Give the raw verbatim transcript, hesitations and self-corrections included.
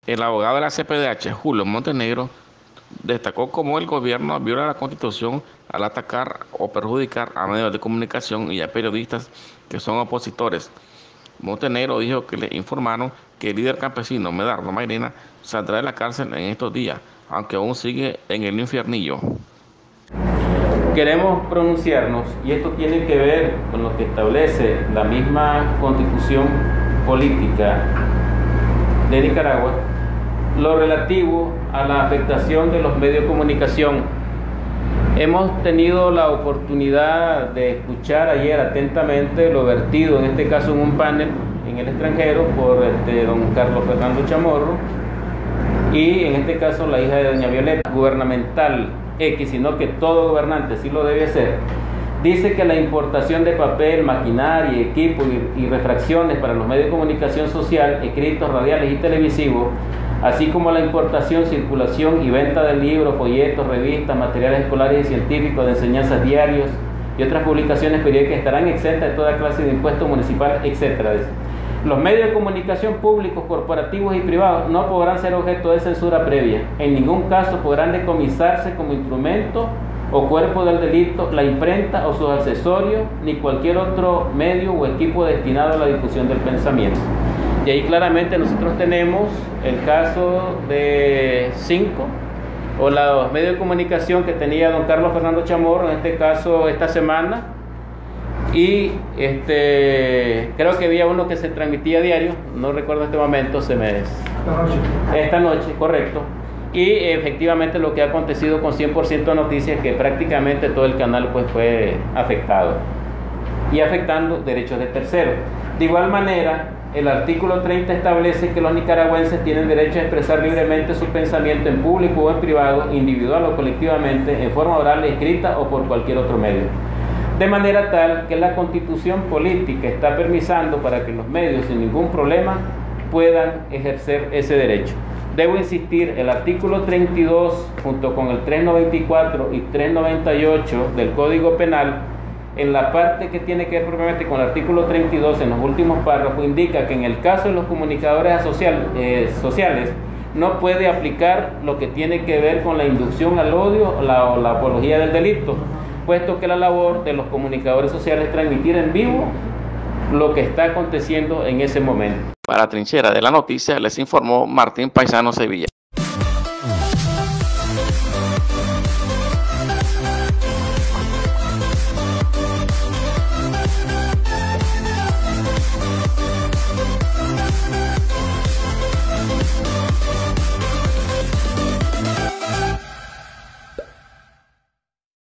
El abogado de la C P D H, Julio Montenegro, destacó cómo el gobierno viola la Constitución al atacar o perjudicar a medios de comunicación y a periodistas que son opositores. Montenegro dijo que le informaron que el líder campesino Medardo Mairena saldrá de la cárcel en estos días, aunque aún sigue en el infiernillo. Queremos pronunciarnos, y esto tiene que ver con lo que establece la misma Constitución política de Nicaragua, lo relativo a la afectación de los medios de comunicación. Hemos tenido la oportunidad de escuchar ayer atentamente lo vertido, en este caso en un panel en el extranjero, por este, don Carlos Fernando Chamorro, y en este caso la hija de doña Violeta, gubernamental X, sino que todo gobernante sí lo debe hacer. Dice que la importación de papel, maquinaria, equipo y, y refracciones para los medios de comunicación social, escritos, radiales y televisivos, así como la importación, circulación y venta de libros, folletos, revistas, materiales escolares y científicos de enseñanzas diarios y otras publicaciones periódicas estarán exentas de toda clase de impuestos municipales, etcétera. Los medios de comunicación públicos, corporativos y privados no podrán ser objeto de censura previa. En ningún caso podrán decomisarse como instrumento o cuerpo del delito la imprenta o sus accesorios, ni cualquier otro medio o equipo destinado a la difusión del pensamiento. Y ahí claramente nosotros tenemos el caso de cinco, o los medios de comunicación que tenía don Carlos Fernando Chamorro, en este caso esta semana, y este creo que había uno que se transmitía a diario, no recuerdo en este momento, se me... Esta noche. Esta noche, correcto. Y efectivamente lo que ha acontecido con cien por ciento noticias, que prácticamente todo el canal pues fue afectado y afectando derechos de terceros. De igual manera, el artículo treinta establece que los nicaragüenses tienen derecho a expresar libremente su pensamiento en público o en privado, individual o colectivamente, en forma oral, escrita o por cualquier otro medio. De manera tal que la Constitución política está permisando para que los medios sin ningún problema puedan ejercer ese derecho. Debo insistir, el artículo treinta y dos junto con el trescientos noventa y cuatro y trescientos noventa y ocho del Código Penal, en la parte que tiene que ver propiamente con el artículo treinta y dos, en los últimos párrafos, indica que en el caso de los comunicadores social, eh, sociales, no puede aplicar lo que tiene que ver con la inducción al odio o la, o la apología del delito, puesto que la labor de los comunicadores sociales es transmitir en vivo lo que está aconteciendo en ese momento. Para Trinchera de la Noticia les informó Martín Paisano Sevilla.